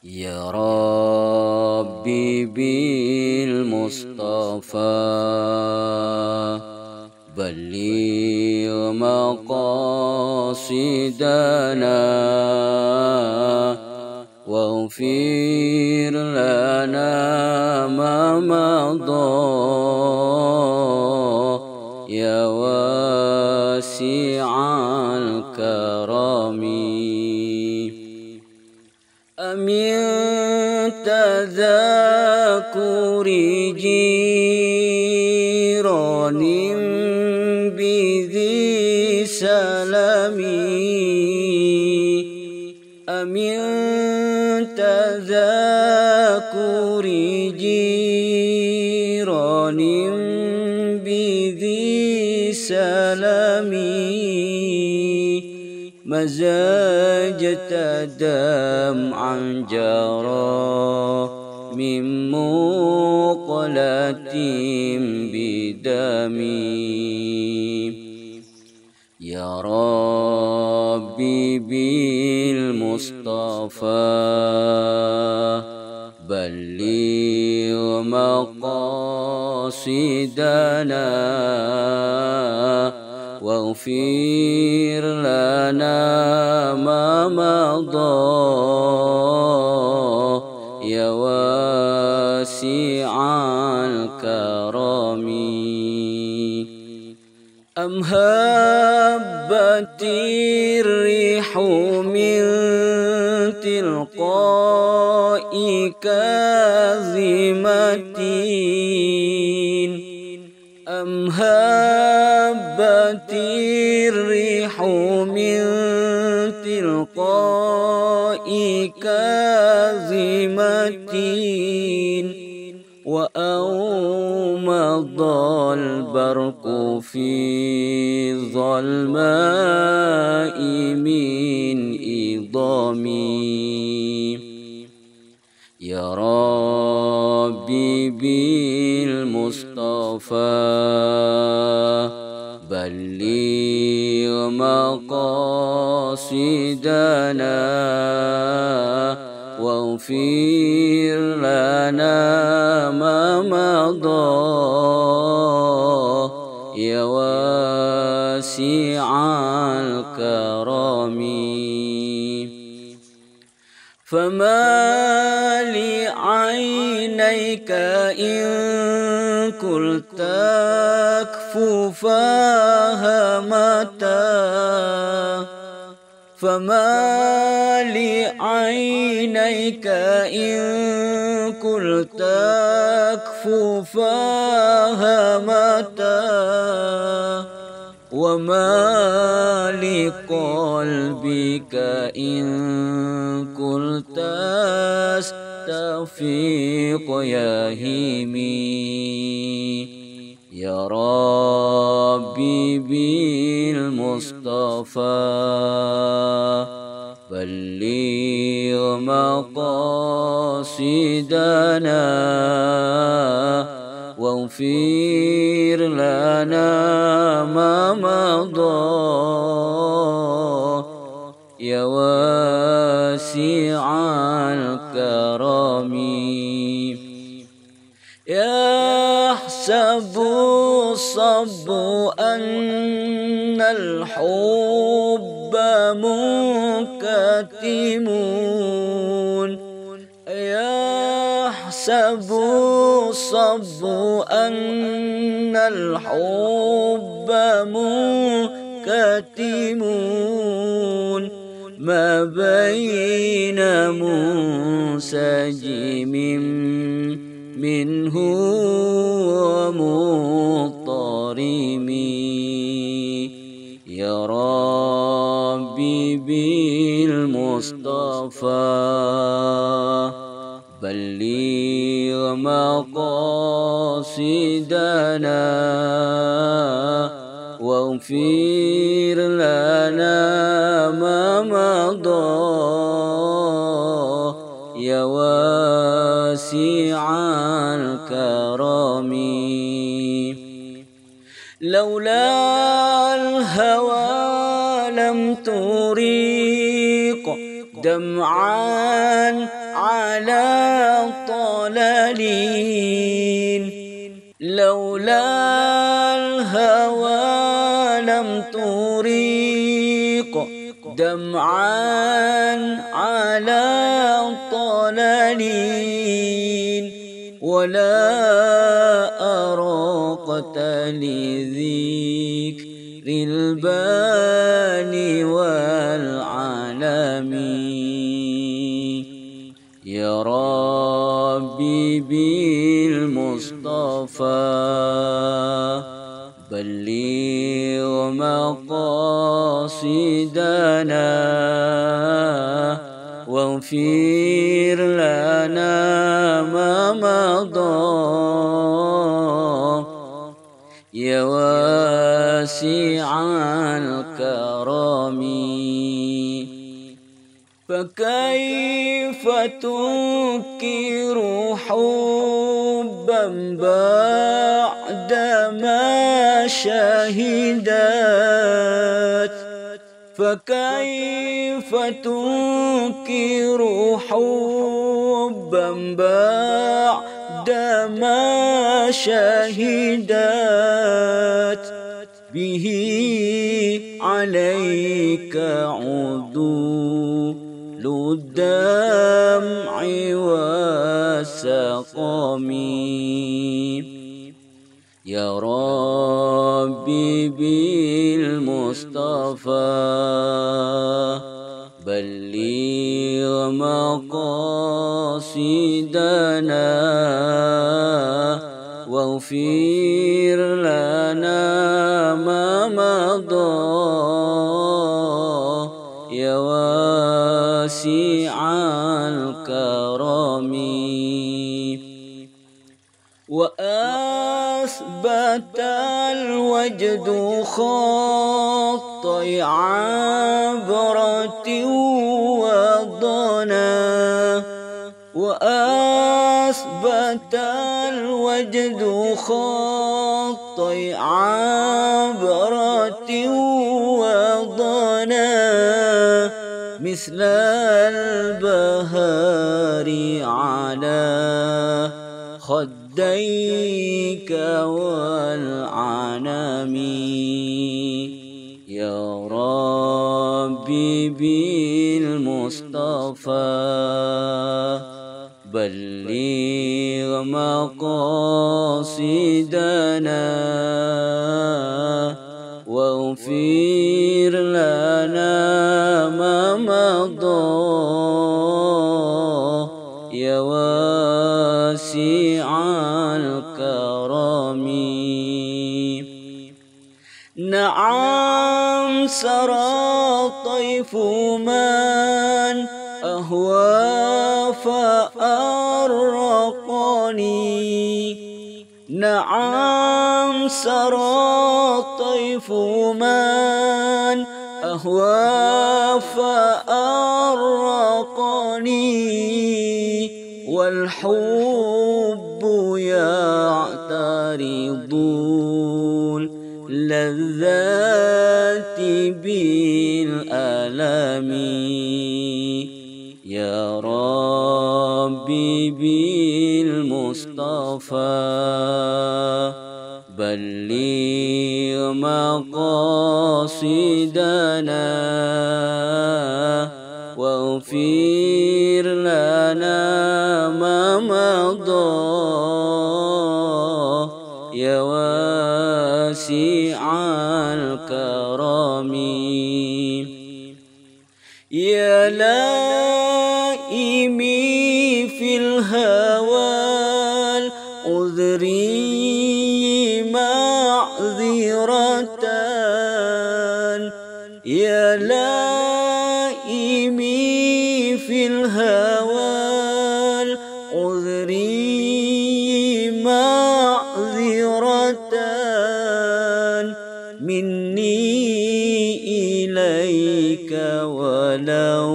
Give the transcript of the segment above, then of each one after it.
يا ربي بالمصطفى بلغ مقاصدنا واغفر لنا ما مضى يا واسع الكرم. أمن تذاكر جيران بذي سلم أمن تذاكر جيران بذي سلم مزاجة دمعا جرى من مقلة بدمي. يا ربي بالمصطفى بلغ مقاصدنا واغفر لنا ما مضى يا واسع الكرم. أم هبت الريح من تلقاء كاظمة أم هبت الريح من تلقاء كاظمة وأومض البرق في الظلماء من إضامي. يا ربي بالمصطفى بلغ مقاصدنا واغفر لنا ما مضى يا واسع الكرم. فما لعينيك إن قلت أكففاها متى فما لعينيك إن قلت أكففاها متى وما لقلبك إن قلت استفيق يا هيمي. يا ربي بالمصطفى بلغ مقاصدنا واغفر لنا ما مضى يا واسع الكرم. يحسب الصب أن الحب منكتم يحسب الصب أن الحب منكتم ما بين منسجم منه ومضطرم. يا ربي بالمصطفى بلغ مقاصدنا واغفر لنا ما مضى يا واسع الكرم. لولا الهوى لم تريق دمعا على طلالين لولا الهوى لم تريق دمعا على طلالين ولا أراقت لذكر الباني والعالمين يا ربي بالمصطفى بلغ مقاصدنا واغفر لنا ما مضى يا واسع الكرم فكيف تنكر حبا بعدما شهدت فكيف تنكر حبا بعدما شهدت به عليك عدول الدمع والسقم يا ربي بالمصطفى بلغ مقاصدنا واغفر لنا ما مضى يا واسع الكرم وأثبت الوجد خطي عبرة وضنا وأثبت الوجد خطي عبرة وضنا مثل البهار على خديك والعنم يا ربي بالمصطفى بلغ مقاصدنا واغفر لنا ما مضى يا واسع الكرم نعم سرى طيف من أهوى فأرقني نعم سرى طيف من أهوى فأرقني والحب يعترض اللذات بالألم يا ربي بالمصطفى بلغ مقاصدنا واغفر لنا ما مضى يا واسع الكرم يا لائمي في الهوى العذري معذرة يا لائمي في الهوى العذري معذرة مني إليك ولو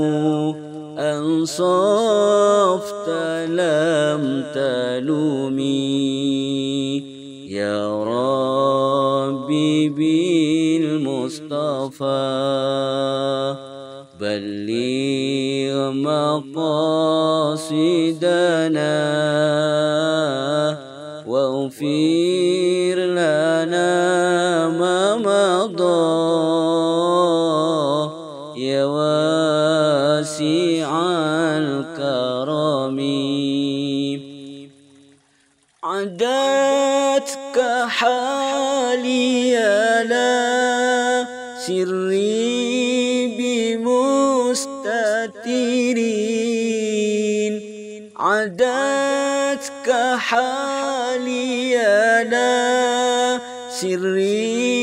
أنصفت لم تلومي يا ربي بالمصطفى بلغ مقاصدنا واغفر لنا ما مضى يا واسع الكرم. عدتك حالي لا سري بمستترين، عدتك حالي لا سري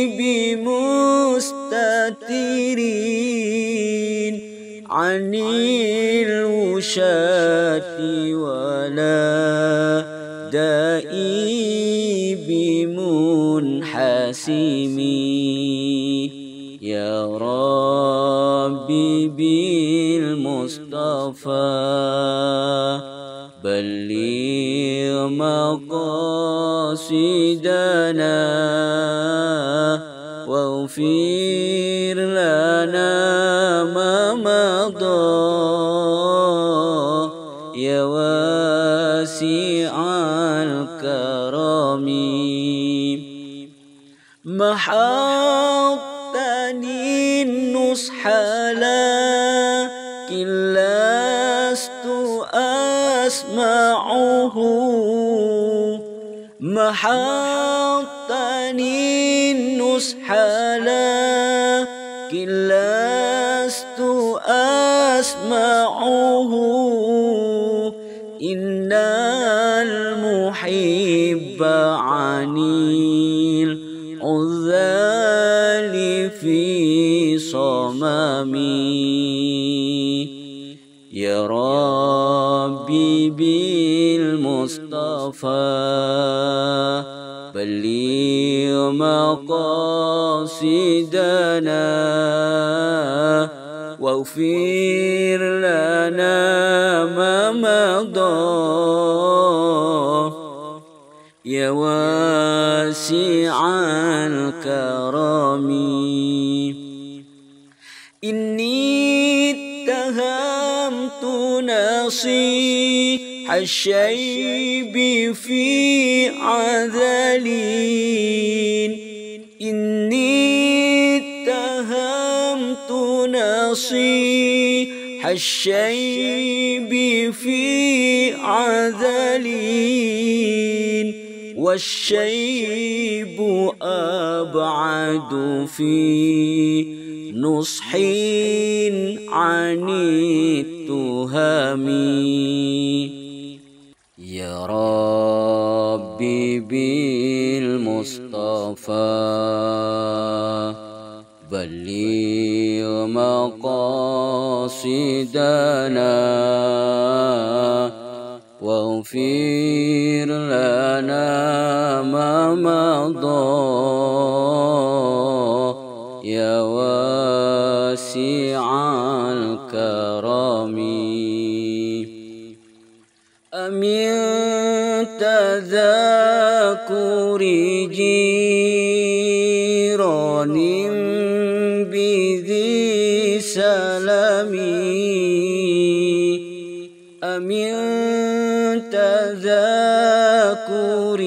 بمستترين، عن الوشاة ولا دائي بمنحسم. يا ربي بالمصطفى بلغ مقاصدنا واغفر لنا ما مضى يا واسع الكرم. محوتني النصح لكن لست أسمعه، محوتني النصح لكن لست أسمعه، إن المحب عن العذال في صممي. يا ربي بالمصطفى بلغ مقاصدنا واغفر لنا ما مضى يا واسع الكرم. إني اتهمت نصيح الشيب في عذلين، إني اتهمت نصيح الشيب في عذلين، والشيب أبعد في نصح عن التهم. يا ربي بالمصطفى بلغ مقاصدنا واغفر لنا ما مضى يا واسع الكرم. أمن تذاكر جيران بذي سلم، أمن تذاكر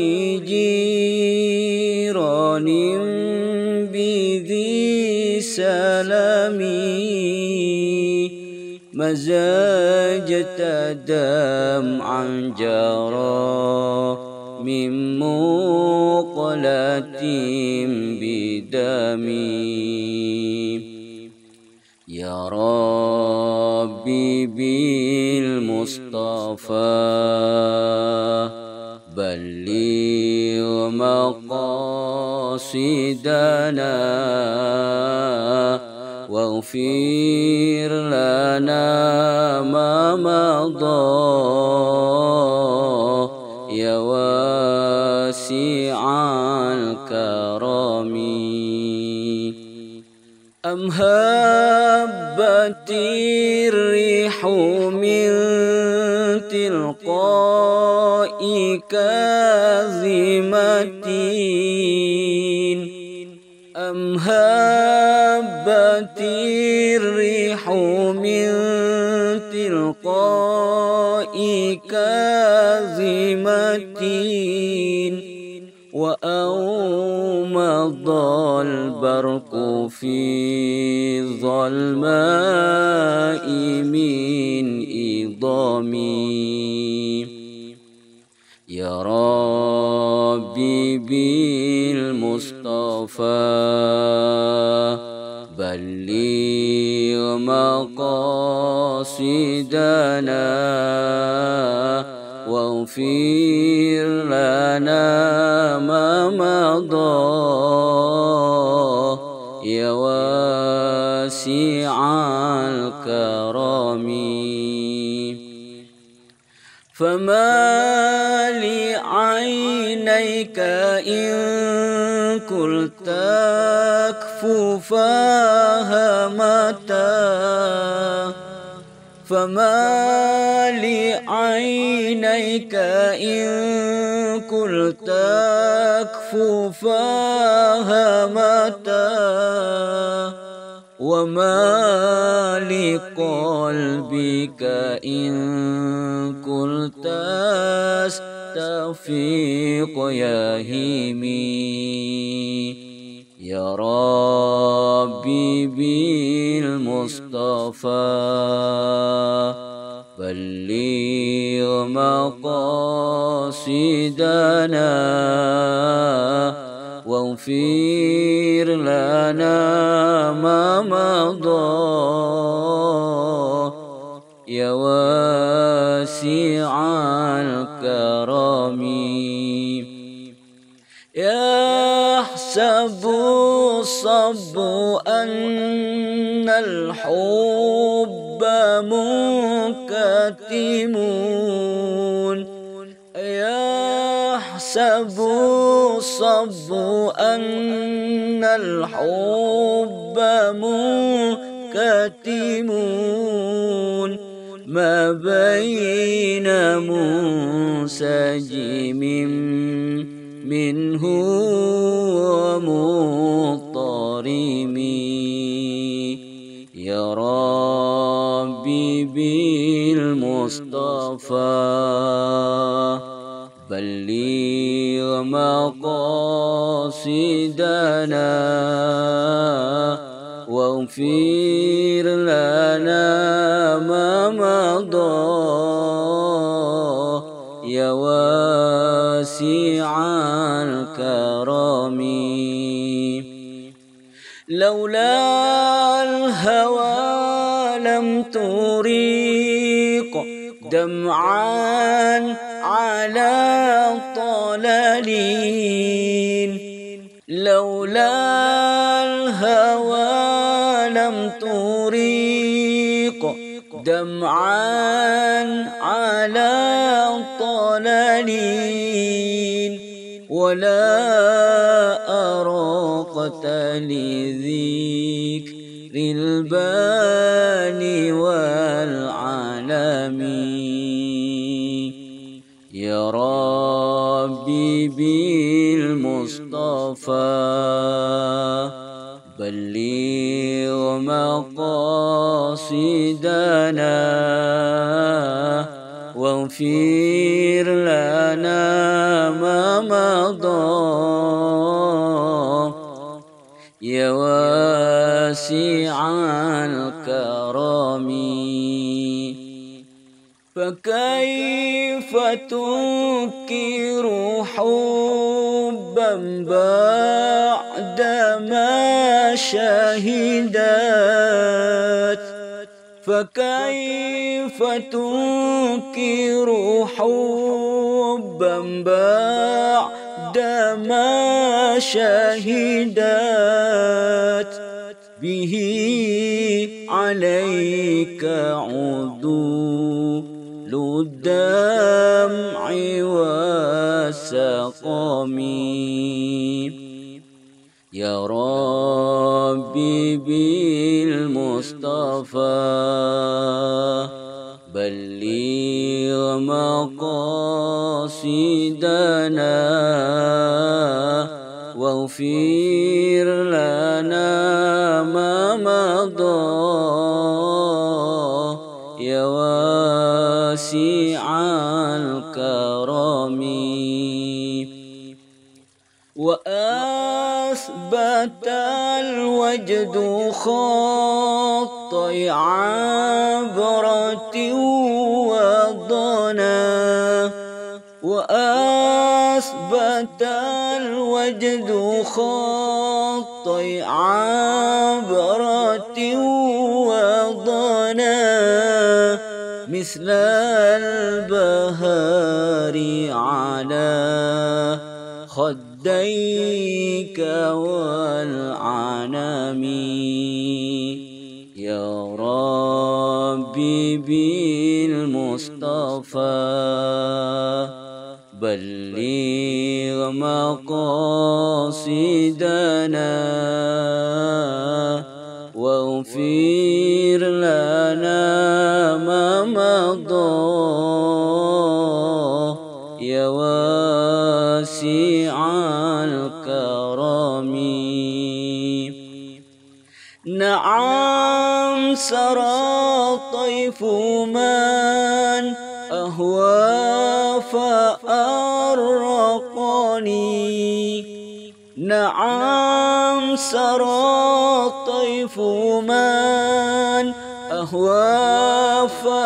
جيران بذي سلم، مزاجت دمعا جرى من مقلة بدمي. يا ربي بالمصطفى بلغ مقاصدنا واغفر لنا ما مضى يا واسع الكرم. أم هبت الريح من تلقاء كاظمة، أم هبت الريح من كاظمة وأومض البرق في ظلماء من إضامي يا ربي بالمصطفى بلغ مقاصدنا واغفر لنا ما مضى يا واسع الكرم فما لعينيك إن قلت أكففاها متى فما لعينيك إن قلت أكففاها متى وما لقلبك إن قلت استفيق يا هيمي يا ربي بالمصطفى بلغ مقاصدنا واغفر لنا ما مضى يا واسع الكرم يحسب الصب أن الحب منكتم يحسب الصب أن الحب منكتم ما بين منسجم منه ومضطرم يا ربي بالمصطفى بلغ مقاصدنا واغفر لنا ما مضى يا واسع الكرم لولا الهوى لم تريق دمعا على طلالين لولا الهوى لم تريق دمعا على طلالين ولا أراقت لذكر الباني والعالم يا ربي بالمصطفى بلغ مقاصدنا واغفر لنا ما مضى يا واسع الكرم فكيف تنكر حبا بعدما شهدت فكيف تنكر حبا بعدما شهدت به عليك عدول الدمع والسقم يا ربي بالمصطفى بلغ مقاصدنا واغفر لنا ما مضى يا واسع الكرم وأثبت الوجد خطي عبرة وضنا وأثبت الوجد خطي عبرة وضنا مثل البهار على خديك والعنم يا ربي بالمصطفى بلغ مقاصدنا واغفر لنا ما مضى يا واسع الكرم نعم سرى طيف من أهوى فأرقني نعم سرى طيف من أهوى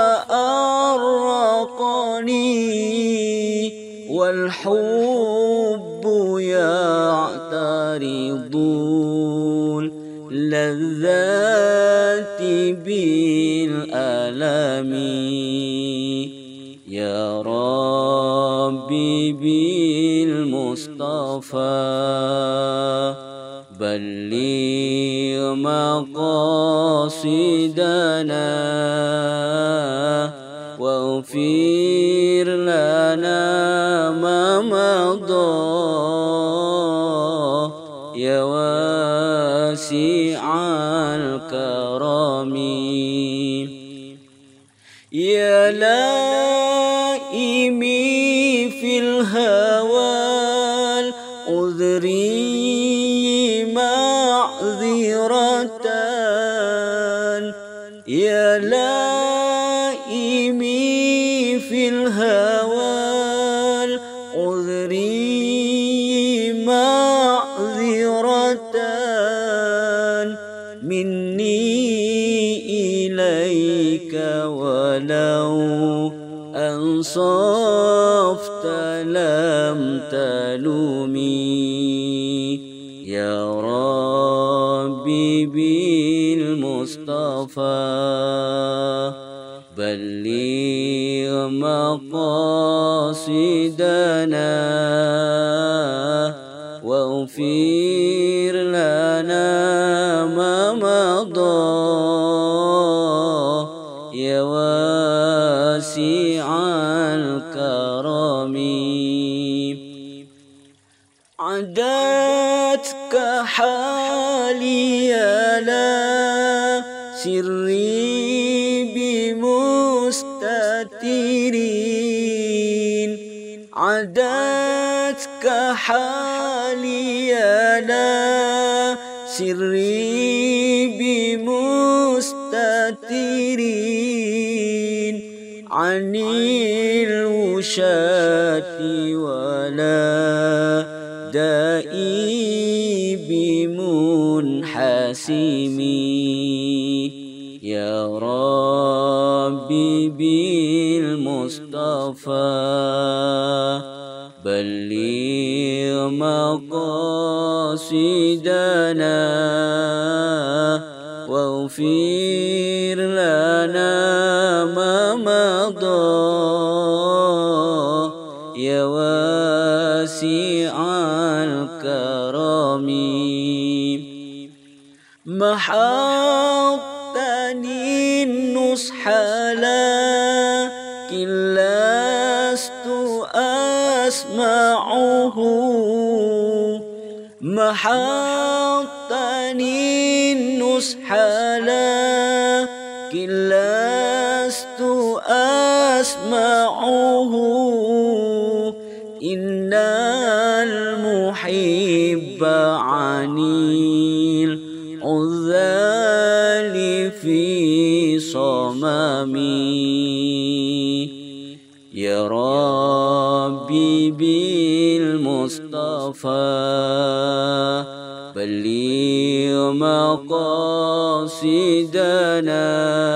فأرقني والحب يعترض اللذات بالألم يا ربي بالمصطفى بلغ مقاصدنا واغفر لنا ما مضى يا واسع الكرم يا لائمي في الهوى العذري معذرة يا لائمي في الهوى العذري معذرة مني إليك ولو أنصفت لم تلومي يا ربي بالمصطفى بلغ مقاصدنا واغفر لنا ما مضى يا واسع الكرم عدتك حالي لا سري بمستترين عدتك حالي لا سري بمستترين عن الوشاة ولا دائي بمنحسم يا ربي بالمصطفى بلغ مقاصدنا واغفر لنا ما مضى يا واسع الكرم محقتني النصح لكن لست أسمعه محقتني النصح لكن لست أسمعه إن المحب عن العذال في صممي يا ربي بالمصطفى بلغ مقاصدنا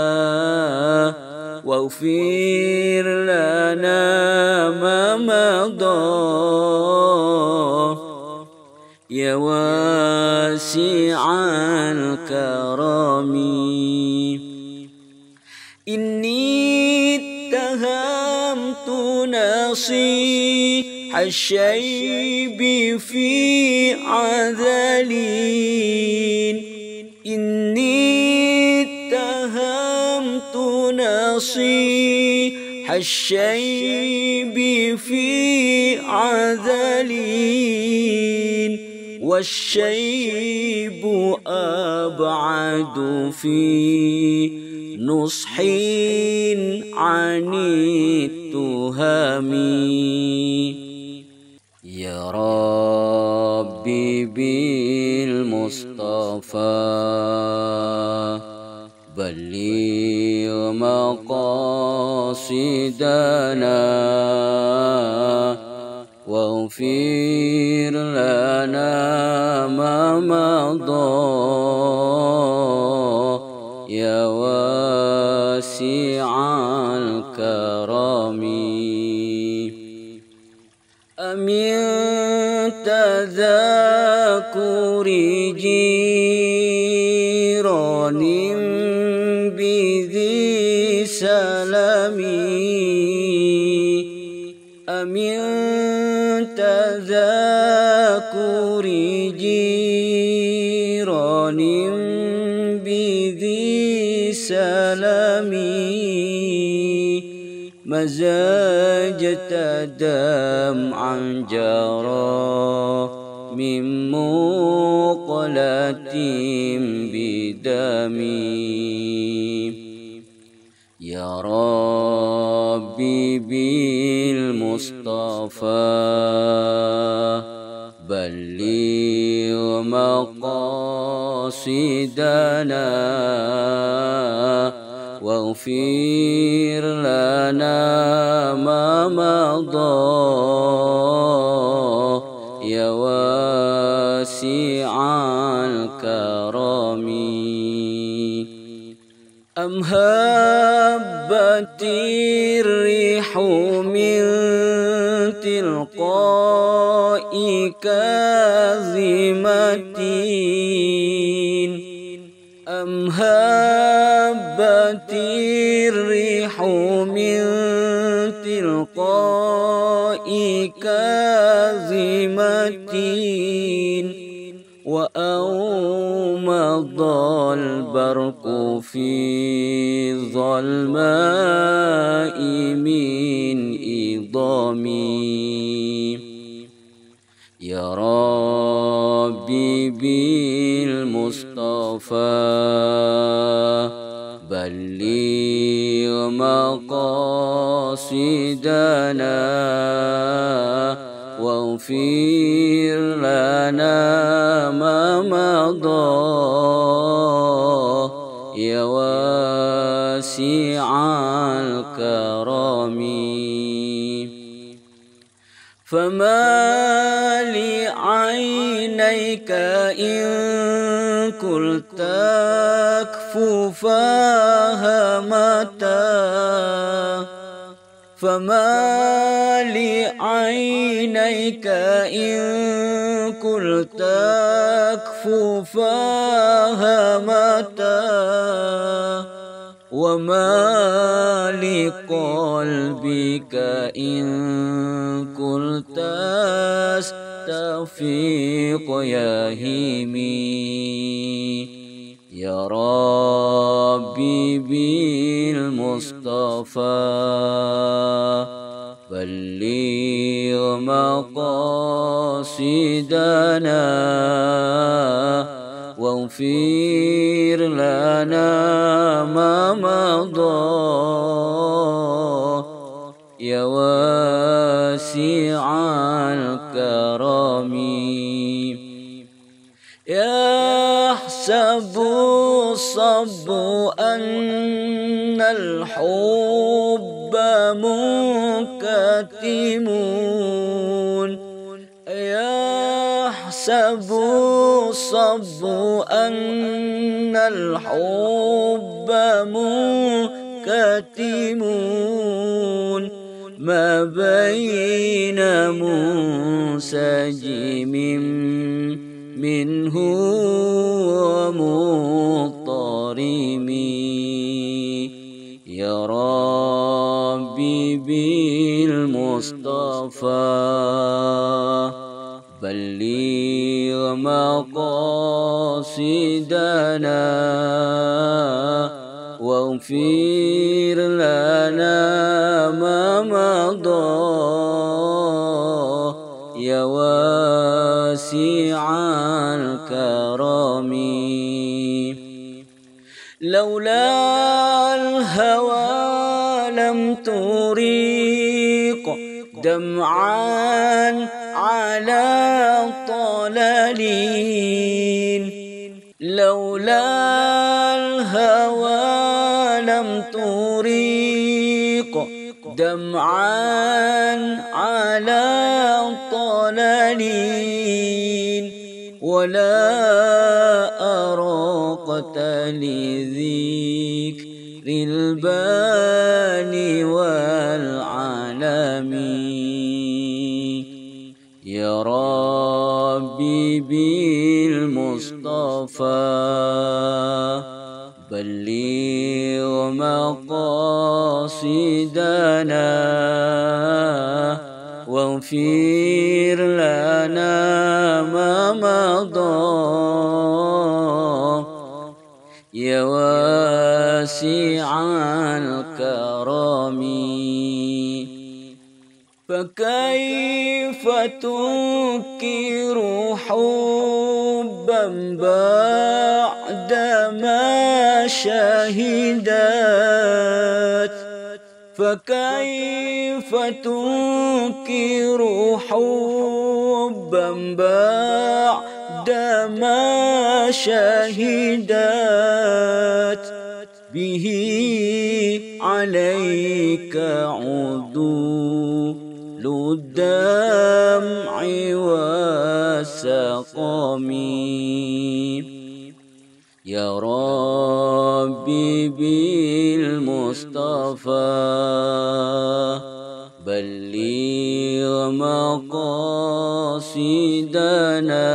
واغفر لنا ما مضى يا واسع الكرم. إني اتهمت نصيح الشيب في عذلين. إني اتهمت نصيح الشيب في عذلين والشيب أبعد في نصح عن التهم. يا ربي بالمصطفى بلغ مقاصدنا واغفر لنا ما مضى يا واسع الكرم. أمن تذاكر جيران بذي سلم. أمن تذاكر جيران بذي سلم مزاجة دمعا جرى من مقلة بدمي. يا ربي بالمصطفى بلغ مقاصدنا واغفر لنا ما مضى يا واسع الكرم. أم هبت الريح من تلقاء كاظمة. أم هبت الريح من تلقاء كاظمة وأومض البرق في ظلماء من إضامي. يا ربي بالمصطفى بلغ مقاصدنا واغفر لنا ما مضى يا واسع الكرم. فما لعينيك إن قلت أكففاها متى. فما لعينيك إن قلت أكففاها متى. وما لقلبك إن قلت استفيق يا همي. يا ربي بالمصطفى بلغ مقاصدنا واغفر لنا ما مضى يا واسع الكرم. يحسب الصب أن الحب منكسر كاتمون يحسب الصب أن الحب منكتمون ما بين منسجم منه ومضطرم يا ربي بالمصطفى بلغ مقاصدنا واغفر لنا ما مضى يا واسع الكرم لولا الهوى لم تريق دمعا على طلالين لولا الهوى لم تريق دمعا على طلالين ولا أراقت لذكر الباني والعالمين يا ربي بالمصطفى بلغ مقاصدنا واغفر لنا ما مضى يا واسع الكرم فكيف تنكر حبا بعدما شهدت فكيف تنكر حبا بعدما شهدت به عليك عدول الدمع والسقم يا ربي بالمصطفى بلغ مقاصدنا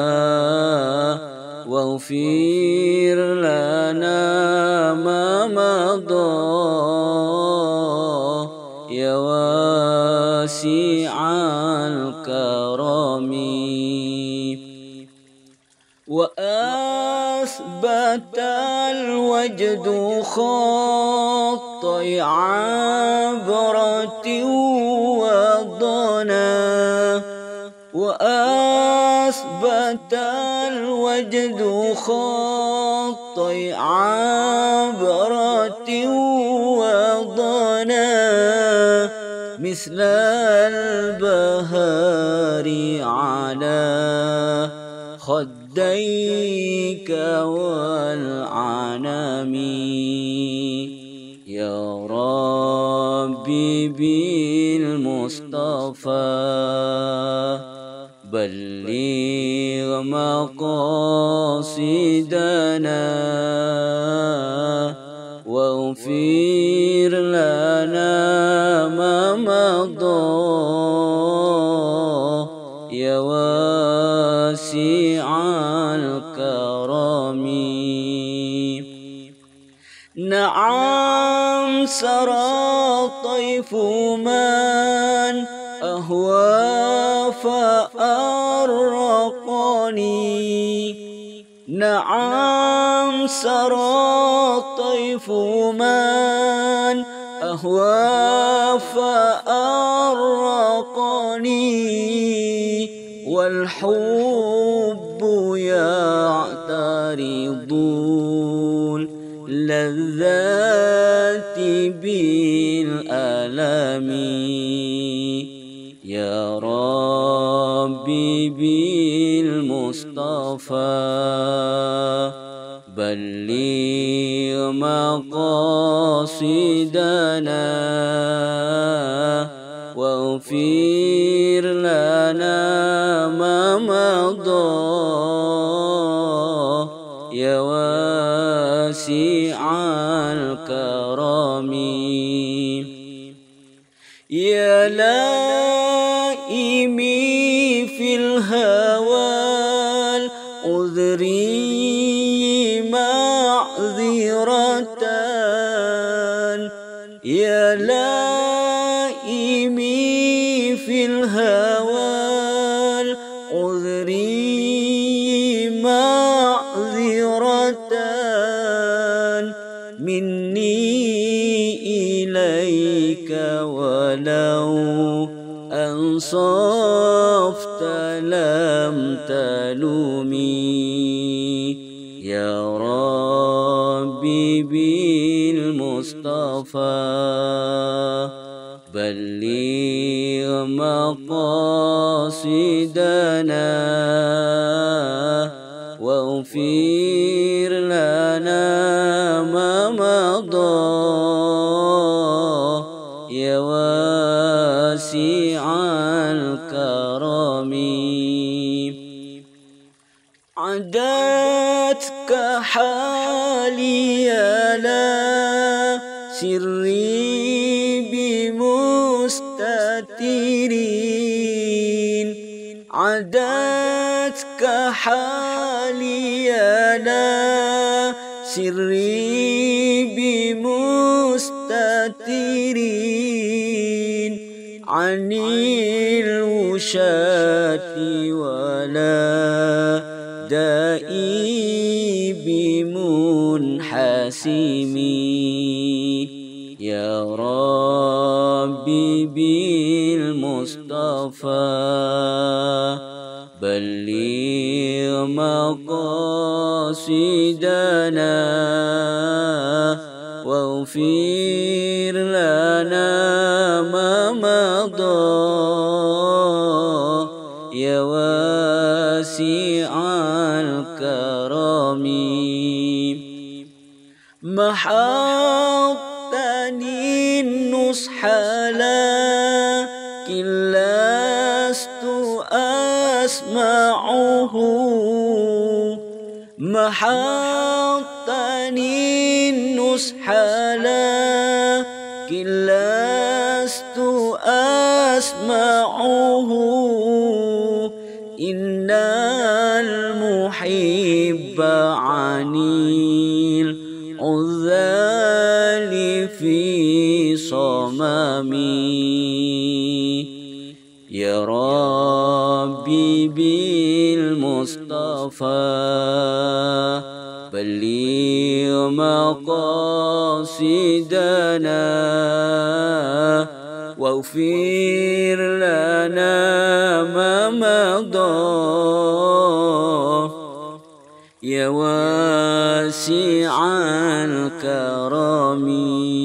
واغفر لنا ما مضى يا واسع الكرم وأثبت الوجد خطي عبرة وضنا وأثبت الوجد خطي عبرة وضنا مثل البهار على خديك والعنم يا ربي بالمصطفى بلغ مقاصدنا واغفر لنا ما مضى يا واسع الكرم نعم سرى طيف من أهوى فأرقني نعم سرى طيف من أهوى فأرقني والحب يعترض اللذات بالألم يا ربي بالمصطفى بلغ مقاصدنا واغفر لنا ما مضى يا واسع الكرم يا لائمي في الهوى أذري معذرة يا لائمي في الهوى أذري معذرة مني إليك ولو أنصفت لم تلومي يا ربي بالمصطفى بلغ مقاصدنا واغفر لنا ما مضى يا واسع الكرم عدتك حالي لا سري بمستترين عدتك حالي لا سري بمستترين عن الوشاة ولا دائي بمنحسمي يا ربي بالمصطفى بلغ مقاصدنا واغفر لنا ما مضى يا واسع الكرم محطني النصح لكن لست أسمعه محطني النصح لكن لست أسمعه إن المحب عن العذال في صممي يا ربي بالمصطفى بلغ مقاصدنا واغفر لنا ما مضى يا واسع الكرم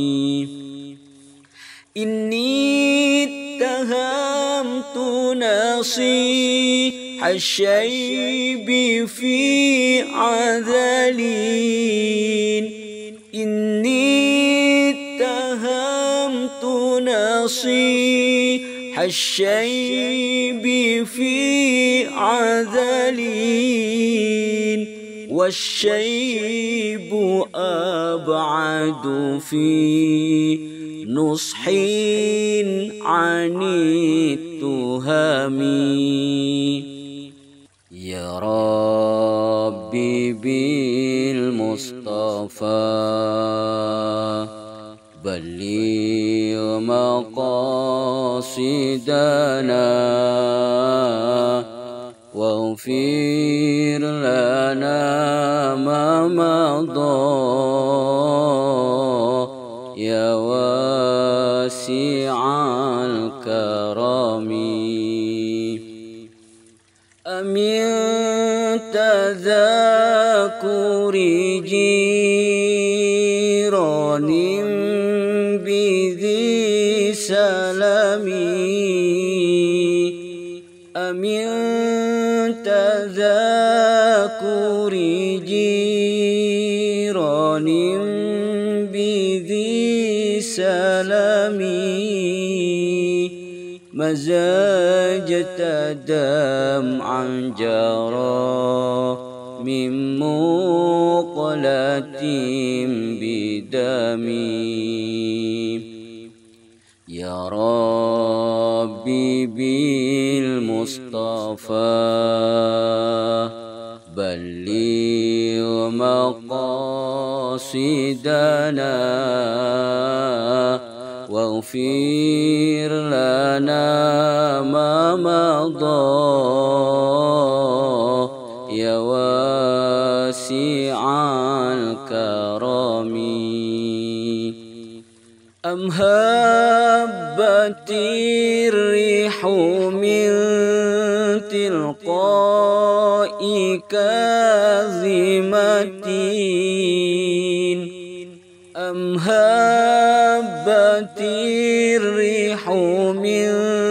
إني اتهمت نصيح الشيب في عذلين إني اتهمت نصيح الشيب في عذلين والشيب أبعد في نصح عن التهم يا ربي بالمصطفى بلغ مقاصدنا واغفر لنا ما مضى يا واسع الكرم أمن تذاكر جيران بذي سلم أمن تذاكر جيران بذي سلم مزاجة دمعا جرى من مقلة بدمي يا ربي بالمصطفى بلغ مقاصدنا واغفر لنا ما مضى يا واسع الكرم أم هبت الريح من تلقاء كاظمة أم هبت الريح من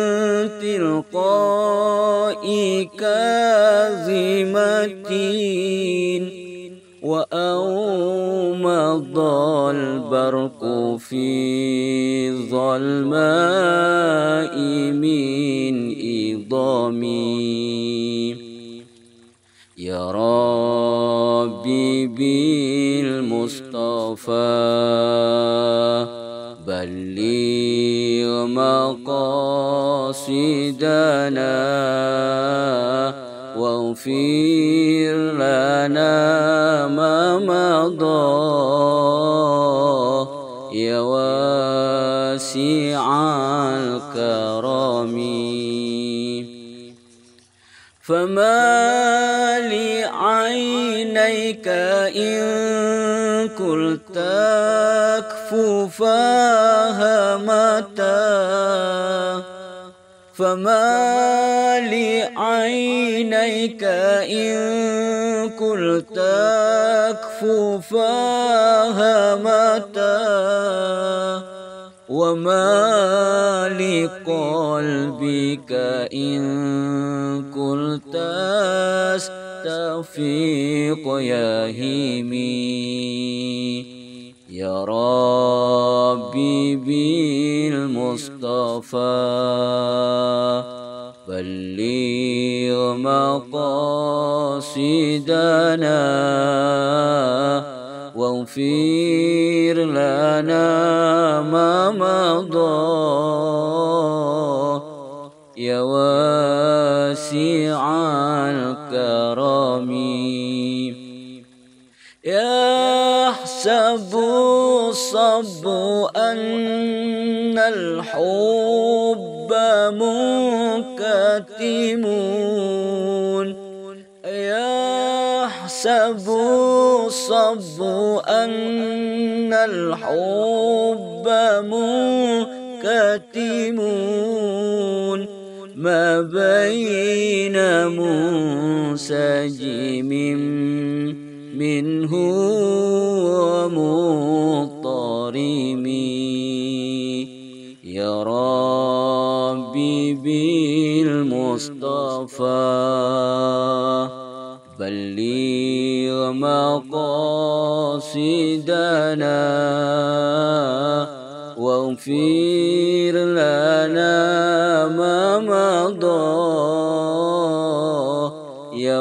تلقاء كاظمة وأومض البرق في الظلماء من إضامي يا ربي بالمصطفى بلغ مقاصدنا واغفر لنا ما مضى يا واسع الكرم فما لعينيك إن قلت أكففاها متى فما لعينيك إن قلت أكففاها متى وما لقلبك إن قلت أستفيق يا هيمي يا ربي بالمصطفى بلغ مقاصدنا واغفر لنا ما مضى يا واسع الكرم يحسب الصب أن الحب منكتم يحسب الصب أن الحب منكتم ما بين منسجم منه ومضطرم يا ربي بالمصطفى بلغ مقاصدنا واغفر لنا ما مضى يا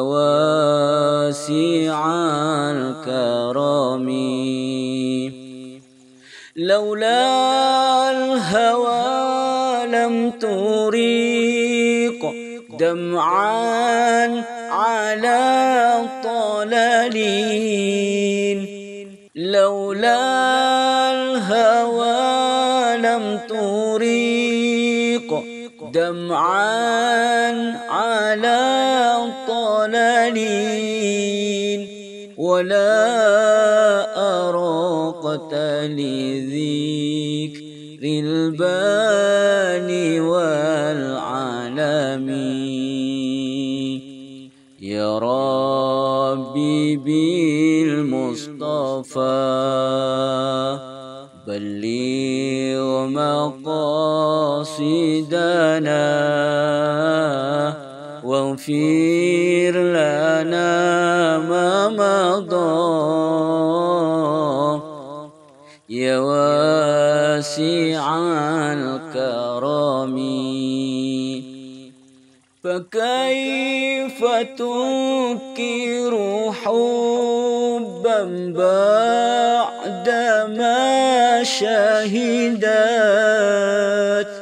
واسع الكرم لولا الهوى لم تريق دمعا على طلالين لولا الهوى لم تريق دمعا على طلالين ولا أراقت لذكر الباني والعالمين يا ربي بالمصطفى بلغ مقاصدنا واغفر لنا ما مضى يا واسع الكرم فكيف تنكر حبا بعدما شهدت؟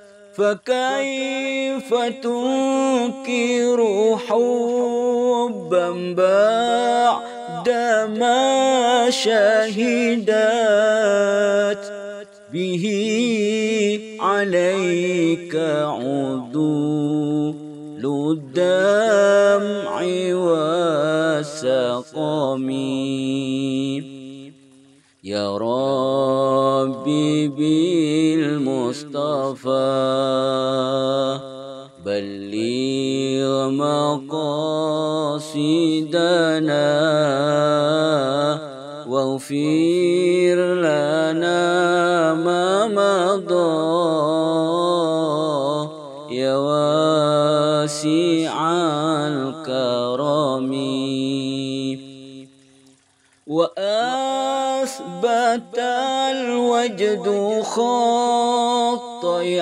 فكيف تنكر حبا بعدما شهدت به عليك عدول الدمع والسقم؟ يا ربي بالمصطفى بلغ مقاصدنا واغفر لنا ما مضى يا واسع الكرم. وأثبت الوجد خطي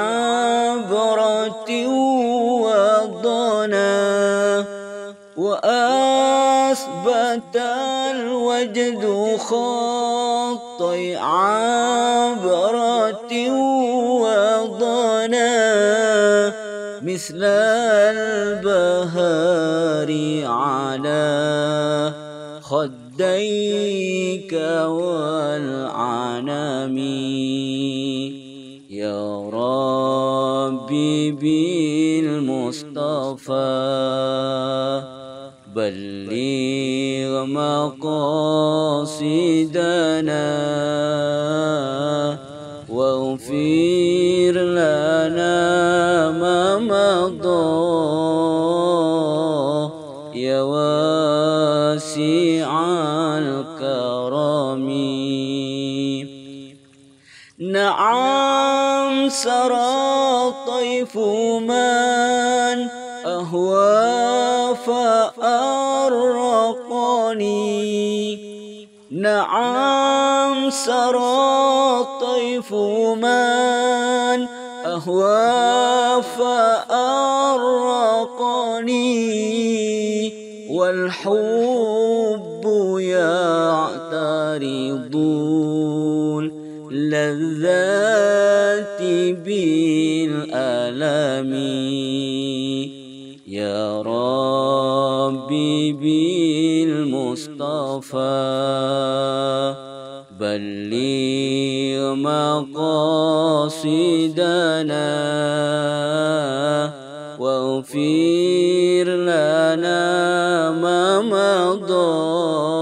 عبرة وضنا وأثبت الوجد خطي عبرة وضنا مثل البهار على خديك والعنم. يا ربي بالمصطفى بلغ مقاصدنا واغفر لنا ما مضى يا واسع الكرم. نعم سرى طيف من أهوى فأرقني. نعم سرى طيف من أهوى فأرقني والحب يعترض اللذات بالألم. يا ربي بالمصطفى بلغ مقاصدنا واغفر لنا ما مضى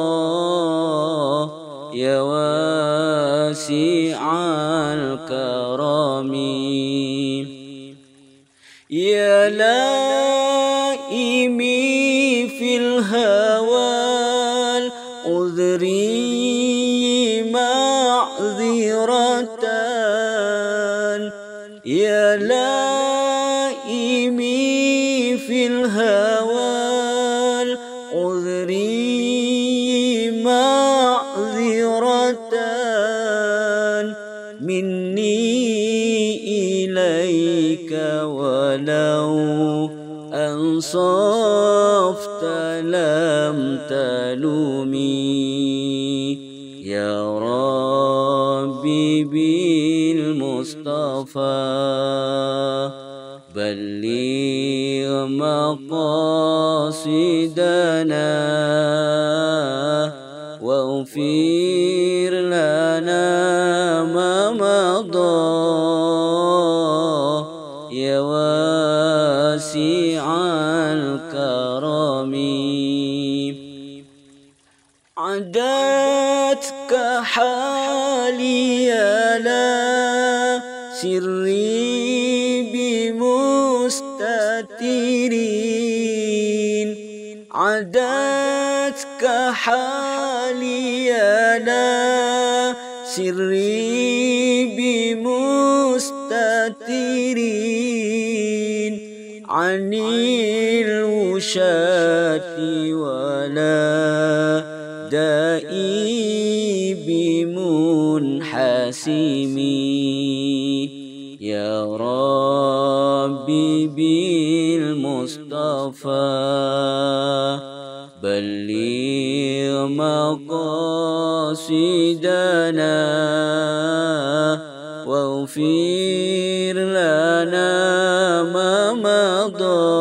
يا واسع الكرم. يا لائمي في الهوى العذري معذرة. يا لائمي في الهوى العذري معذرة مني إليك ولو أنصفت لم تلومي. يا ربي بالمصطفى بلغ مقاصدنا واغفر لنا ما مضى يا واسع الكرم. عدتك حالي لا سري بمستترين. عدتك حالي لا سري بمستترين عن الوشاة ولا دائي بمنحسم. يا ربي بالمصطفى المصطفى بلغ مقاصدنا واغفر لنا ما مضى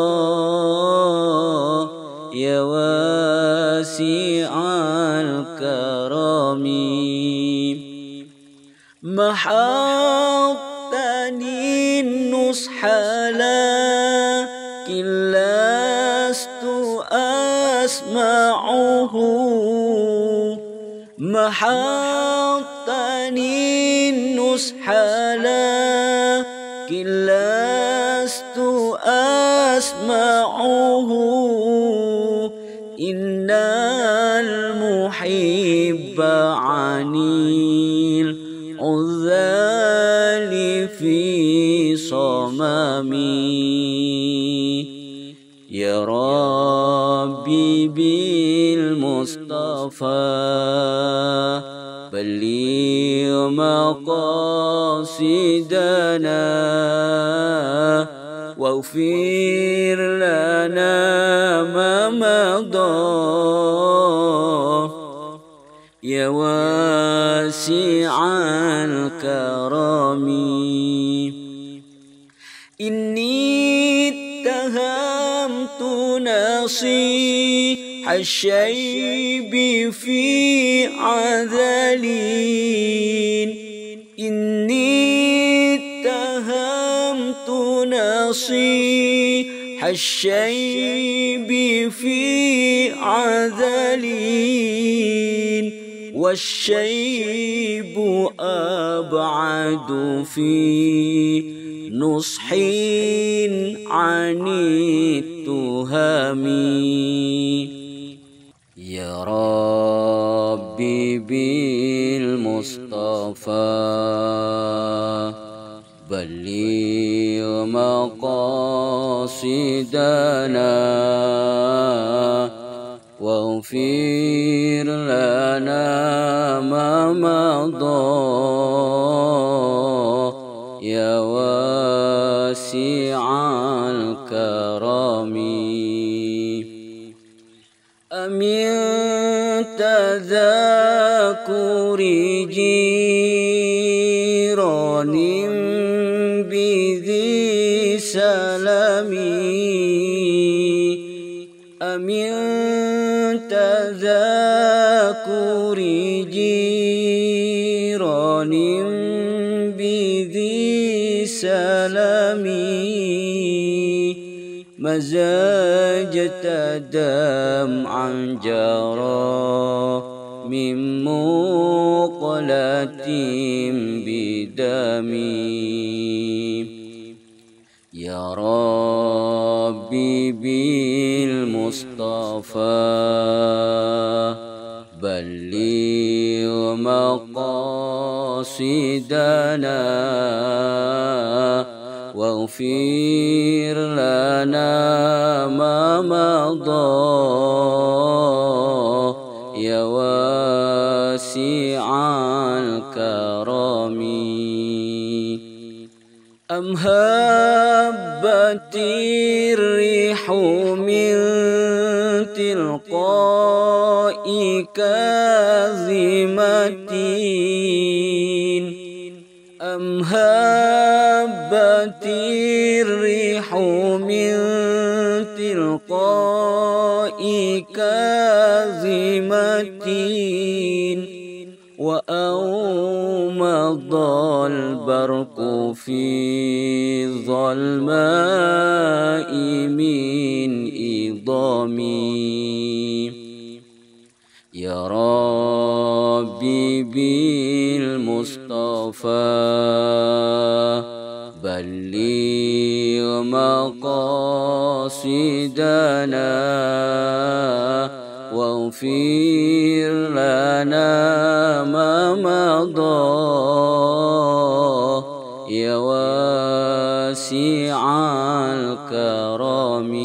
يا واسع الكرم محوتني النصح لكن لست أسمعه محوتني النصح لكن لست أسمعه إن المحب عني العذال في صممي يا ربي بالمصطفى بلغ مقاصدنا واغفر لنا ما مضى يا واسع الكرم إني اتهمت نصيح الشيب في عذلين إني اتهمت نصيح الشيب في عذلين والشيب أبعد في نصح عن التهم يا ربي بالمصطفى بلغ مقاصدنا واغفر لنا ما مضى يا واسع الكرم أمن تذاكر جيران بذي سلمي أمن تذاكر جيران بذي سلمي مزاجت دمعا جرى من مقلة بدمي يا ربي بالمصطفى بلغ مقاصدنا واغفر لنا ما مضى يا واسع الكرم أم هبت الريح من تلقاء كاظمة أم هبت الريح من تلقاء كاظمة وأومض البرق في ظلماء من إضامي يا ربي بالمصطفى بلغ مقاصدنا واغفر لنا ما مضى يا واسع الكرم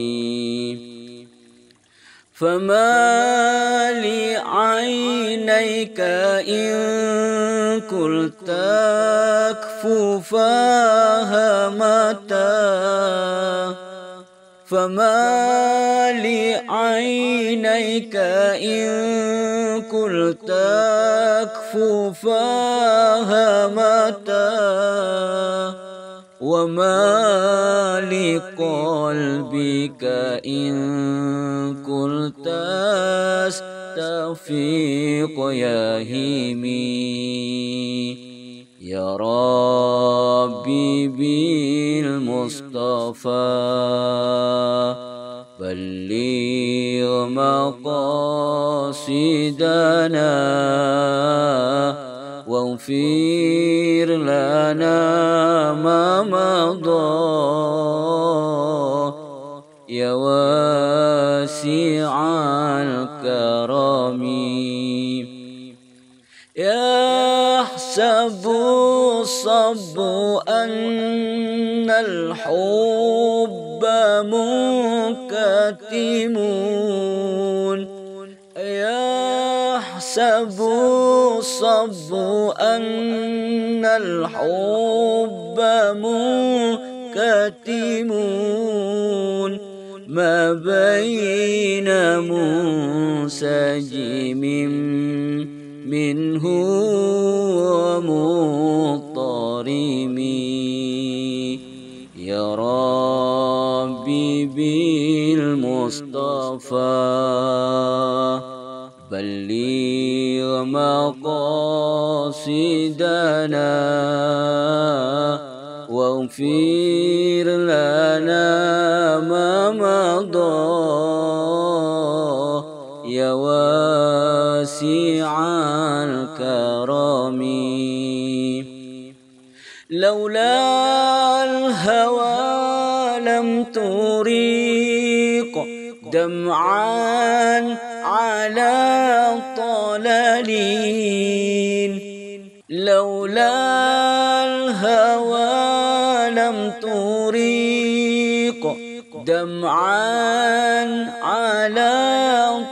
فما لعينيك إن قلت اكففاها متى فما لعينيك إن قلت أكففاها متى وما لقلبك إن قلت أستفيق يهيمي يا ربي بالمصطفى بلغ مقاصدنا واغفر لنا ما مضى يا واسع الكرم يحسب الصب أن الحب منكتم يحسب الصب أن الحب منكتم ما بين منسجم منه ومضطرم يا ربي بالمصطفى بلغ مقاصدنا واغفر لنا ما مضى يا واسع الكرم لولا الهوى لم تريق دمعا على طلالين لولا الهوى لم تريق دمعا على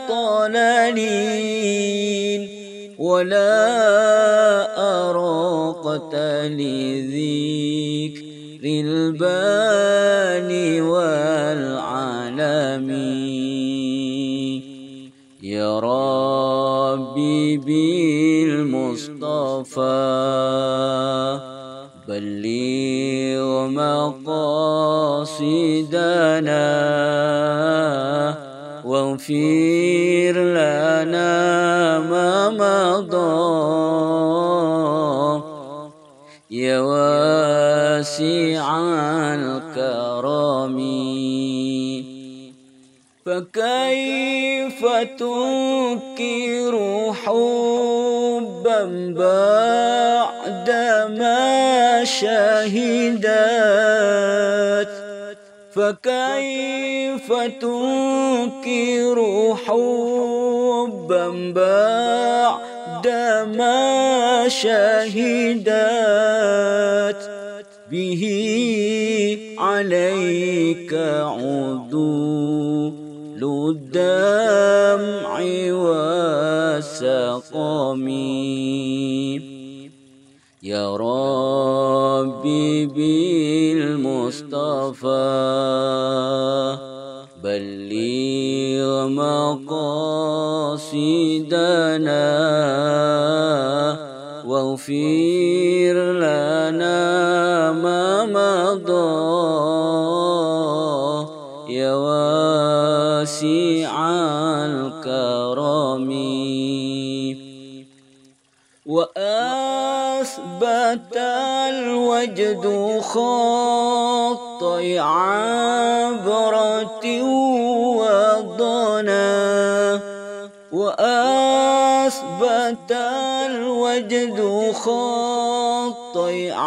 طلالين ولا أراقت لذكر الباني والعالم يا ربي بالمصطفى بلغ مقاصدنا واغفر لنا ما مضى يا واسع الكرم فكيف تنكر حبا بعدما شهدت فكيف تنكر حبا بعدما شهدت به عليك عدول الدمع والسقم يا ربي بالمصطفى بلغ مقاصدنا واغفر لنا ما مضى يا واسع الكرم وأثبت الوجد خطي عبرة وضنا وأثبت الوجد خطي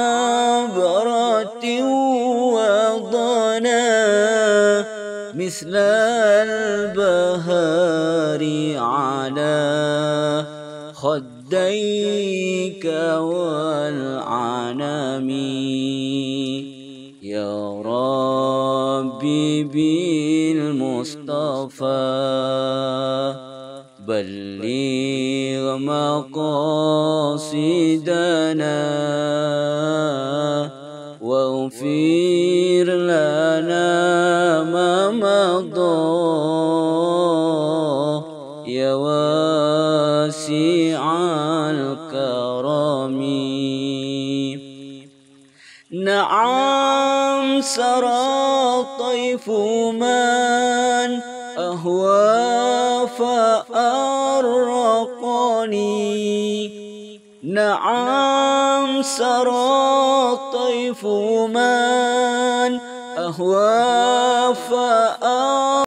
عبرة وضنا مثل البهار على خديك والعنم يا ربي بالمصطفى بلغ مقاصدنا واغفر لنا ما واسع الكرم. نعم سرى طيف من أهوى فأرقني. نعم سرى طيف من أهوى فأرقني.